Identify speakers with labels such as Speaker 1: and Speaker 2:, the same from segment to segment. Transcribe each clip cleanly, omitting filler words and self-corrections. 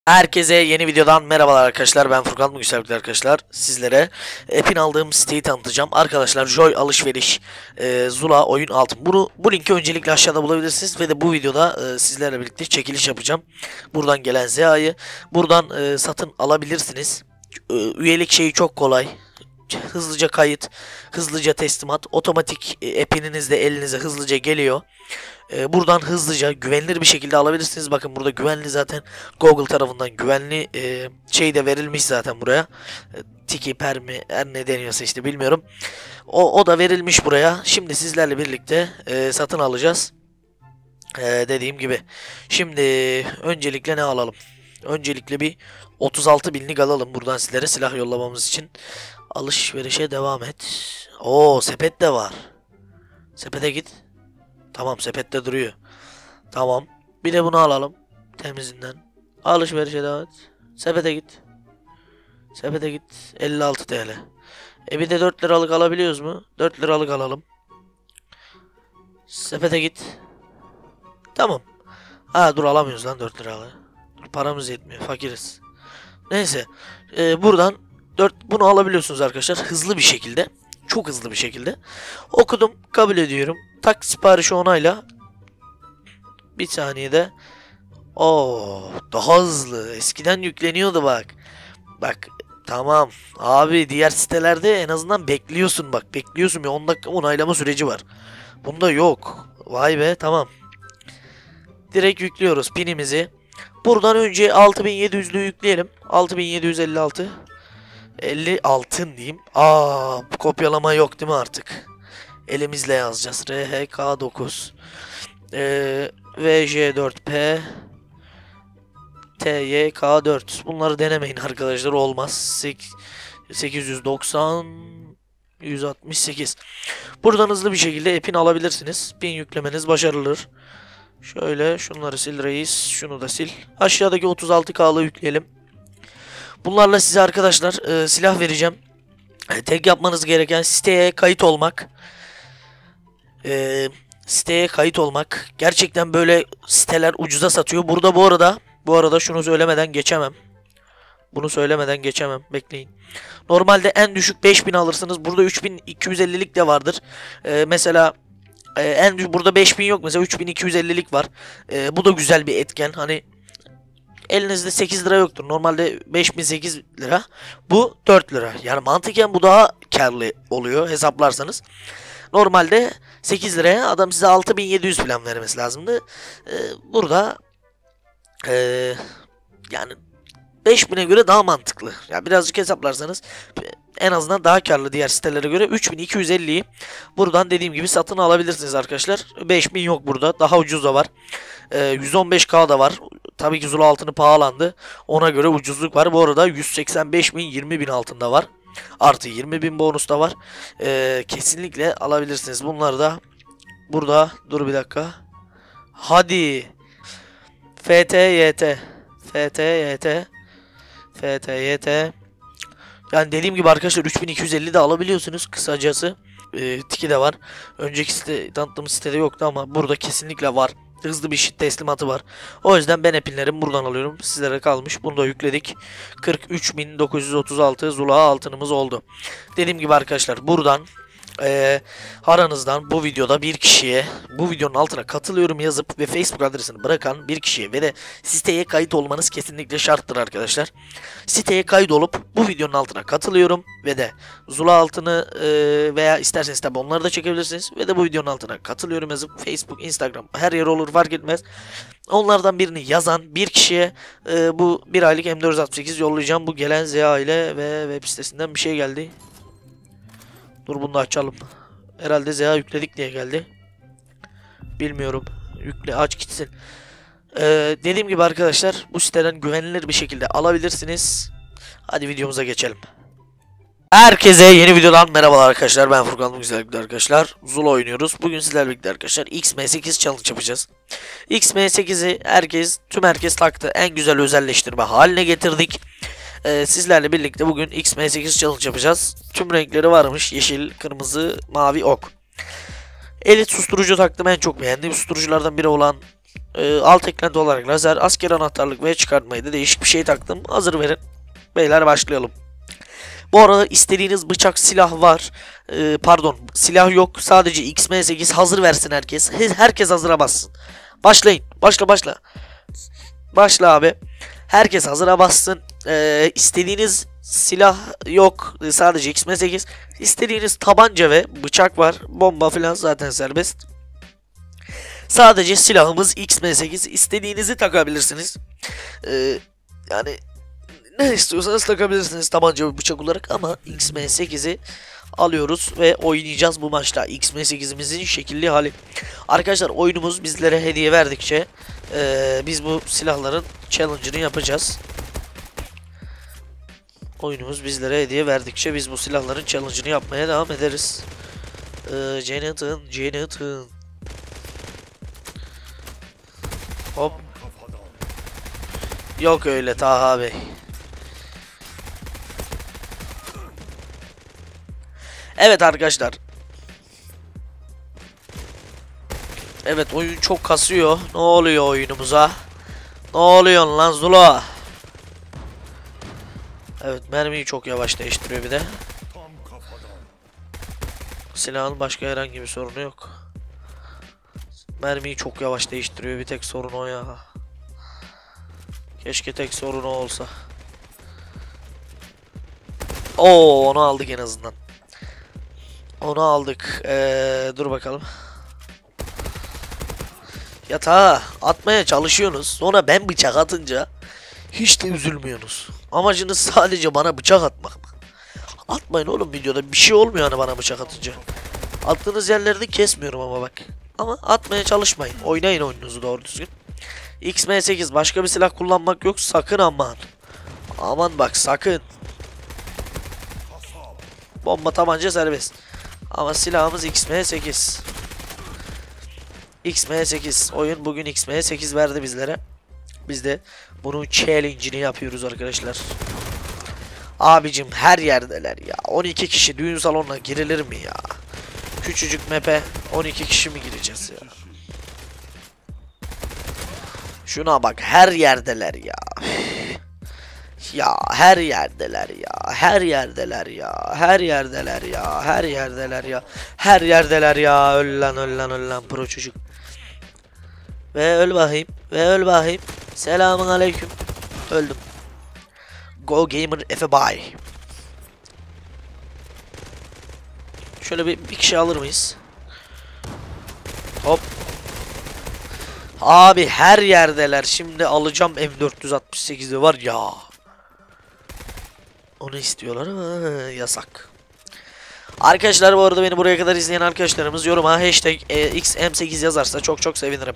Speaker 1: Herkese yeni videodan merhabalar arkadaşlar. Ben Furkan. Bugün sevgili arkadaşlar sizlere app'in aldığım siteyi tanıtacağım. Arkadaşlar Joy alışveriş Zula oyun altın. Bu linki öncelikle aşağıda bulabilirsiniz ve de bu videoda sizlerle birlikte çekiliş yapacağım. Buradan gelen ZA'yı buradan satın alabilirsiniz. Üyelik şeyi çok kolay. Hızlıca kayıt, hızlıca teslimat, otomatik app'iniz de elinize hızlıca geliyor. Buradan hızlıca güvenilir bir şekilde alabilirsiniz. Bakın burada güvenli, zaten Google tarafından güvenli şey de verilmiş zaten buraya. Tiki, permi, her ne deniyorsa işte bilmiyorum. O da verilmiş buraya. Şimdi sizlerle birlikte satın alacağız. Dediğim gibi. Şimdi öncelikle ne alalım? Öncelikle bir 36 binlik alalım buradan sizlere silah yollamamız için. Alışverişe devam et. Oo, sepet de var. Sepete git. Tamam, sepette duruyor. Tamam. Bir de bunu alalım. Temizinden. Alışverişe devam et. Sepete git. Sepete git. 56 TL. Bir de 4 liralık alabiliyoruz mu? 4 liralık alalım. Sepete git. Tamam. Dur alamıyoruz lan 4 liralık. Paramız yetmiyor. Fakiriz. Neyse. Buradan bunu alabiliyorsunuz arkadaşlar. Hızlı bir şekilde. Çok hızlı bir şekilde. Okudum. Kabul ediyorum. Tak, siparişi onayla. Bir saniyede. Daha hızlı. Eskiden yükleniyordu bak. Bak. Tamam. Abi diğer sitelerde en azından bekliyorsun bak. Bekliyorsun, bir 10 dakika onaylama süreci var. Bunda yok. Vay be, tamam. Direkt yüklüyoruz pinimizi. Buradan önce 6700'lü yükleyelim. 6756. 50 altın diyeyim. Kopyalama yok değil mi artık? Elimizle yazacağız. RHK9 VJ4P TYK4. Bunları denemeyin arkadaşlar, olmaz. 890 168. Buradan hızlı bir şekilde app'ini alabilirsiniz. Pin yüklemeniz başarılıdır. Şöyle şunları sil reis. Şunu da sil. Aşağıdaki 36K'lı yükleyelim. Bunlarla size arkadaşlar silah vereceğim. Tek yapmanız gereken siteye kayıt olmak. Siteye kayıt olmak. Gerçekten böyle siteler ucuza satıyor. Burada bu arada şunu söylemeden geçemem. Bunu söylemeden geçemem. Bekleyin. Normalde en düşük 5000 alırsınız. Burada 3250'lik de vardır. Mesela burada 5000 yok. Mesela 3250'lik var. Bu da güzel bir etken. Hani elinizde 8 lira yoktur. Normalde 5008 lira. Bu 4 lira. Yani mantıken bu daha karlı oluyor hesaplarsanız. Normalde 8 liraya adam size 6700 falan vermesi lazımdı. Burada yani 5000'e göre daha mantıklı. Ya birazcık hesaplarsanız en azından daha karlı diğer sitelere göre. 3250'yi buradan dediğim gibi satın alabilirsiniz arkadaşlar. 5000 yok burada. Daha ucuz da var. 115K da var. Tabii ki Zula altını pahalandı. Ona göre ucuzluk var. Bu arada 185.000 20.000 altında var. Artı 20.000 bonus da var. Kesinlikle alabilirsiniz. Bunları da burada. Dur bir dakika. Hadi. FTYT. Yani dediğim gibi arkadaşlar 3250 de alabiliyorsunuz kısacası. Tiki de var. Önceki site tanıttığımız sitede yoktu ama burada kesinlikle var. Hızlı bir teslimatı var. O yüzden ben app'inlerimi buradan alıyorum. Sizlere kalmış. Bunu da yükledik. 43.936 Zula altınımız oldu. Dediğim gibi arkadaşlar buradan aranızdan bu videoda bir kişiye, bu videonun altına katılıyorum yazıp ve Facebook adresini bırakan bir kişiye ve de siteye kayıt olmanız kesinlikle şarttır arkadaşlar. Siteye kayıt olup bu videonun altına katılıyorum ve de Zula altını veya isterseniz tabi onları da çekebilirsiniz ve de bu videonun altına katılıyorum yazıp Facebook, Instagram, her yer olur fark etmez. Onlardan birini yazan bir kişiye bu bir aylık M468 yollayacağım. Bu gelen ZA ile ve web sitesinden bir şey geldi. Dur bunu da açalım. Herhalde ZA yükledik diye geldi. Bilmiyorum. Yükle, aç gitsin. Dediğim gibi arkadaşlar bu siteden güvenilir bir şekilde alabilirsiniz. Hadi videomuza geçelim. Herkese yeni videodan merhabalar arkadaşlar. Ben Furkan. Bugün sizlerle birlikte arkadaşlar Zula oynuyoruz. Bugün sizlerle birlikte arkadaşlar XM8 challenge yapacağız. XM8'i tüm herkes taktı. En güzel özelleştirme haline getirdik. Sizlerle birlikte bugün XM8 challenge yapacağız. Tüm renkleri varmış. Yeşil, kırmızı, mavi, ok. Elit susturucu taktım. En çok beğendiğim susturuculardan biri olan Alt eklenti olarak lazer, asker anahtarlık ve çıkartmayı da değişik bir şey taktım. Hazır verin. Beyler başlayalım. Bu arada istediğiniz bıçak, silah var. Pardon, silah yok. Sadece XM8 hazır versin herkes. Herkes hazıra bassın. Başlayın. Başla. Başla abi. Herkes hazıra bassın. İstediğiniz silah yok. Sadece XM8. İstediğiniz tabanca ve bıçak var. Bomba falan zaten serbest. Sadece silahımız XM8. İstediğinizi takabilirsiniz. Yani ne istiyorsanız takabilirsiniz tabanca ve bıçak olarak ama XM8'i alıyoruz ve oynayacağız bu maçta. XM8'imizin şekilli hali. Arkadaşlar oyunumuz bizlere hediye verdikçe biz bu silahların challenge'ını yapacağız. Oyunumuz bizlere hediye verdikçe biz bu silahların challenge'ını yapmaya devam ederiz. Jonathan. Hop. Yok öyle Taha Bey. Evet arkadaşlar. Evet oyun çok kasıyor. Ne oluyor oyunumuza? Ne oluyor lan Zula? Evet mermiyi çok yavaş değiştiriyor bir de. Silahın başka herhangi bir sorunu yok. Mermiyi çok yavaş değiştiriyor, bir tek sorun o ya. Keşke tek sorun o olsa. Oo onu aldık en azından. Onu aldık. Dur bakalım. Yatağa atmaya çalışıyorsunuz. Sonra ben bıçak atınca hiç de üzülmüyorsunuz. Amacınız sadece bana bıçak atmak mı? Atmayın oğlum, videoda bir şey olmuyor hani bana bıçak atınca. Attığınız yerleri de kesmiyorum ama bak. Ama atmaya çalışmayın. Oynayın oyununuzu doğru düzgün. XM8 başka bir silah kullanmak yok sakın aman. Aman bak sakın. Bomba tabanca serbest. Ama silahımız XM8. XM8. Oyun bugün XM8 verdi bizlere. Biz de bunun challenge'ini yapıyoruz arkadaşlar. Abicim her yerdeler ya. 12 kişi düğün salonuna girilir mi ya? Küçücük map'e 12 kişi mi gireceğiz ya? Şuna bak her yerdeler ya. Ya her yerdeler ya. Her yerdeler ya. Her yerdeler ya. Her yerdeler ya. Her yerdeler ya. Öl lan pro çocuk. Ve öl bakayım. Selamun aleyküm. Öldüm. Go Gamer Efe Bay. Şöyle bir kişi alır mıyız? Hop. Abi her yerdeler. Şimdi alacağım M468'i var ya. Onu istiyorlar ama yasak. Arkadaşlar bu arada beni buraya kadar izleyen arkadaşlarımız yoruma hashtag XM8 yazarsa çok sevinirim.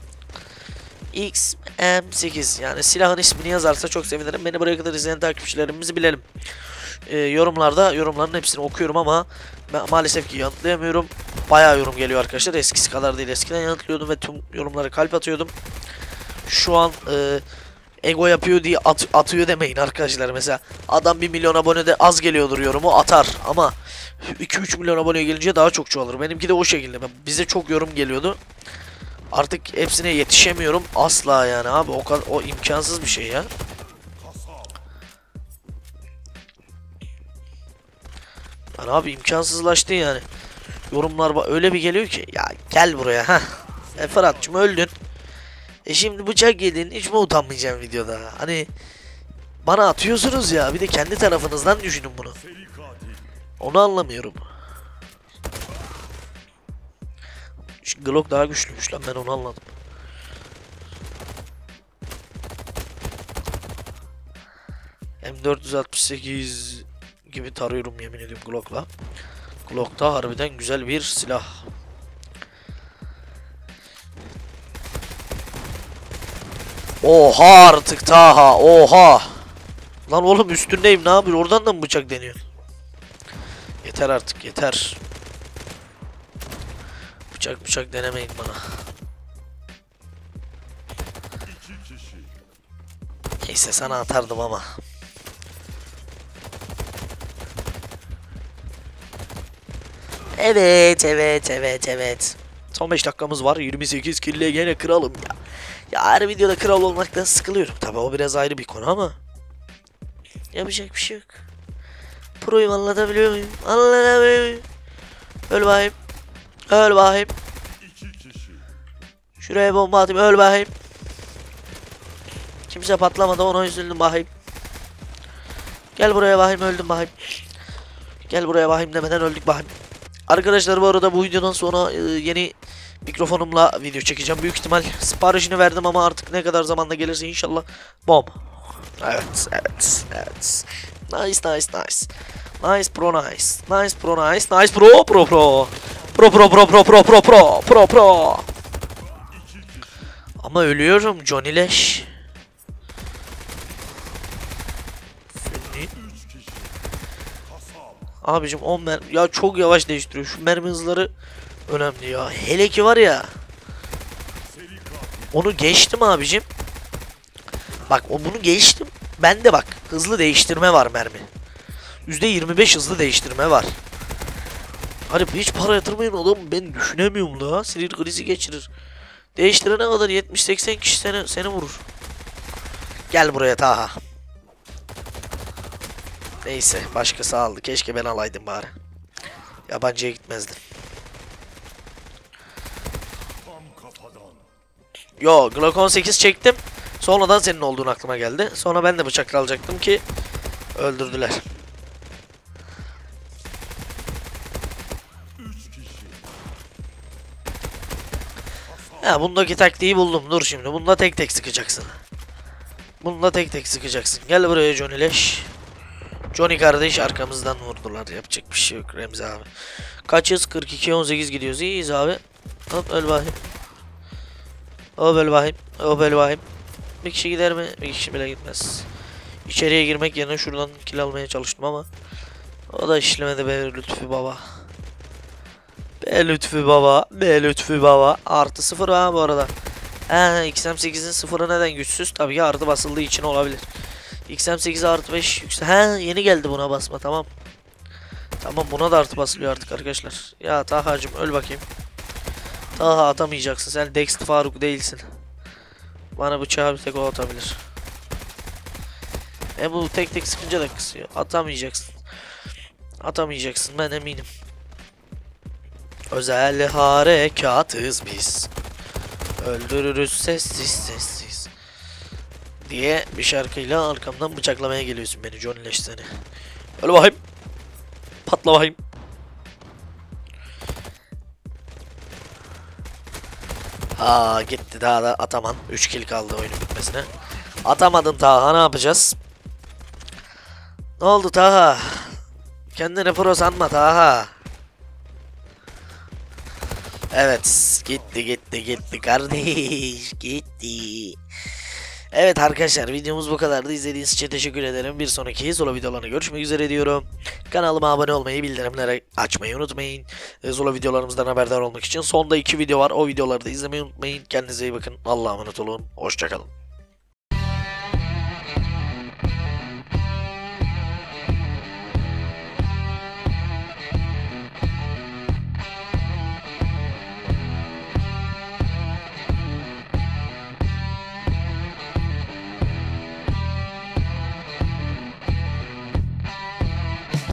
Speaker 1: XM8 yani silahın ismini yazarsa çok sevinirim. Beni buraya kadar izleyen takipçilerimizi bilelim. Yorumlarda yorumların hepsini okuyorum ama maalesef ki yanıtlayamıyorum. Bayağı yorum geliyor arkadaşlar. Eskisi kadar değil. Eskiden yanıtlıyordum ve tüm yorumlara kalp atıyordum. Şu an ego yapıyor diye atıyor demeyin arkadaşlar. Mesela adam 1 milyon abonede az geliyordur yorumu atar ama 2-3 milyon aboneye gelince daha çok çoğalır. Benimki de o şekilde. Bize çok yorum geliyordu. Artık hepsine yetişemiyorum asla yani abi, o imkansız bir şey ya. Yani abi imkansızlaştı yani. Yorumlar öyle bir geliyor ki ya gel buraya ha. Ferhat'cığım öldün. Şimdi bıçak yedin, hiç mi utanmayacağım videoda? Hani bana atıyorsunuz ya, bir de kendi tarafınızdan düşünün bunu. Onu anlamıyorum. Şu Glock daha güçlüymüş lan, ben onu anladım. M468 gibi tarıyorum yemin ediyorum Glock'la. Glock da harbiden güzel bir silah. Oha artık Taha, oha. Lan oğlum üstündeyim, ne yapıyor? Oradan da mı bıçak deniyor? Yeter artık yeter. Bıçak denemeyin bana. Neyse sana atardım ama. Evet. Son 5 dakikamız var. 28 kille gene kralım ya. Ya her videoda kral olmaktan sıkılıyorum. Tabi o biraz ayrı bir konu ama yapacak bir şey yok. Pro'yum, anlatabiliyor muyum? Anlatabiliyor muyum? Öl bakayım. Öl bakayım. Şuraya bomba atayım, öl bakayım. Kimse patlamadı, ona üzüldüm bakayım. Gel buraya bakayım, öldüm bakayım. Gel buraya bakayım demeden öldük bakayım. Arkadaşlar bu arada bu videodan sonra yeni mikrofonumla video çekeceğim. Büyük ihtimal siparişini verdim ama artık ne kadar zamanda gelirse inşallah. Bom. Evet, evet, evet. Nice, nice, nice. Nice pro, nice. Nice pro, nice. Nice pro, pro, pro. Pro, pro, pro, pro, pro, pro, pro, pro, pro. Ama ölüyorum Johnny Leş. Abicim 10 mermi. Ya çok yavaş değiştiriyor. Şu mermi hızları önemli ya. Hele ki var ya. Onu geçtim abicim. Bak bunu geçtim. Bende bak hızlı değiştirme var mermi. %25 hızlı değiştirme var. Hani hiç para yatırmayın oğlum, ben düşünemiyorum la. Sinir krizi geçirir. Değiştirene kadar 70-80 kişi seni vurur. Gel buraya Taha. Neyse başkası aldı. Keşke ben alaydım bari. Yabancıya gitmezdim. Yo, Glock 18 çektim. Sonradan senin olduğun aklıma geldi. Sonra ben de bıçak alacaktım ki öldürdüler. Ha, bundaki taktiği buldum. Dur şimdi. Bunda tek tek sıkacaksın. Bunda tek tek sıkacaksın. Gel buraya Johnny Leş. Johnny kardeş arkamızdan vurdular. Yapacak bir şey yok Remzi abi. Kaçız? 42-18 gidiyoruz. İyiyiz abi. Hop öl bakayım. Hop öl bakayım. Hop öl bakayım. Bir kişi gider mi? Bir kişi bile gitmez. İçeriye girmek yerine şuradan kill almaya çalıştım ama o da işlemedi be Lütfü baba. Be Lütfü baba. Be Lütfü baba. Artı 0 ha bu arada. XM8'in sıfırı neden güçsüz? Tabii ki artı basıldığı için olabilir. XM8 artı 5 yüksek. Yeni geldi buna basma, tamam. Tamam, buna da artı basılıyor artık arkadaşlar. Ya Taha'cım öl bakayım. Taha atamayacaksın, sen Dexter Faruk değilsin. Bana bıçağı bir tek o atabilir. Bu tek tek sıkınca da kısıyor. Atamayacaksın. Atamayacaksın, ben eminim. Özel harekatız biz. Öldürürüz sessiz sessiz diye bir şarkıyla arkamdan bıçaklamaya geliyorsun beni Johnny Leş seni. Öyle bakayım. Patla bakayım. Gitti, daha da ataman. 3 kill kaldı oyunun bitmesine. Atamadın Taha, ne yapacağız? Ne oldu Taha? Kendini pro sanma Taha. Evet, gitti kardeş, gitti. Evet arkadaşlar, videomuz bu kadardı. İzlediğiniz için teşekkür ederim. Bir sonraki Zola videolarına görüşmek üzere diyorum. Kanalıma abone olmayı, bildirimleri açmayı unutmayın. Zola videolarımızdan haberdar olmak için sonda 2 video var. O videoları da izlemeyi unutmayın. Kendinize iyi bakın. Allah'a emanet olun. Hoşçakalın.